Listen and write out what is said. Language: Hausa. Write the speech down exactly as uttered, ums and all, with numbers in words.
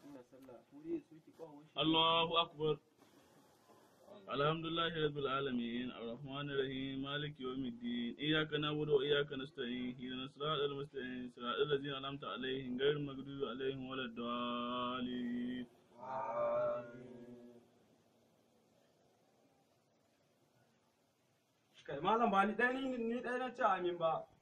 Allahu akbar. Alhamdulillahi rabbil alamin arrahmanir rahim maliki yawmiddin iyyaka na'budu wa iyyaka nasta'in ihdinas siratal mustaqim siratal ladzina an'amta alaihim ghayril maghdubi alaihim waladdallin. Kai malam ba ni ɗaya ni ɗaya na ce amin ba.